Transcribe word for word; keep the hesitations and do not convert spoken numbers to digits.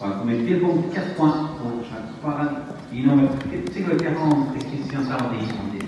come tempo un caffè o cioè parla di nome che segue che ha un che si sta di